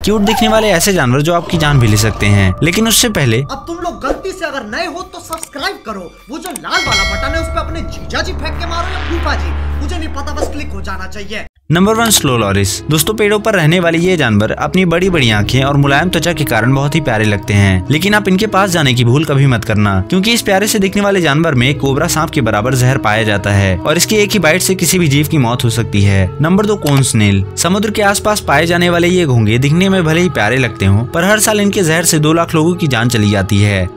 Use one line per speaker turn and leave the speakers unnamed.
Cute दिखने वाले ऐसे जानवर जो आपकी जान भी ले सकते हैं। लेकिन उससे पहले
अब तुम लोग गलती से अगर नए हो तो सब्सक्राइब करो, वो जो लाल वाला बटन है उस पे अपने जीजा जी फेंक के मारो या फूफा जी, मुझे नहीं पता, बस क्लिक हो जाना चाहिए।
Number 1 slow loris. दोस्तों पेड़ों पर रहने वाले ये जानवर अपनी बड़ी बड़ी आंखें और मुलायम त्वचा के कारण बहुत ही प्यारे लगते हैं। लेकिन आप इनके पास जाने की भूल कभी मत करना, क्योंकि इस प्यारे से दिखने वाले जानवर में कोबरा सांप के बराबर जहर पाया जाता है और इसकी एक ही बाइट से किसी भी जीव की मौत हो सकती है। Number 2 cone snail. समुद्र के आसपास पाए जाने वाले ये घोंगे दिखने में भले ही प्यारे लगते हों, पर हर साल इनके जहर से 2 लाख लोगों की जान चली जाती है।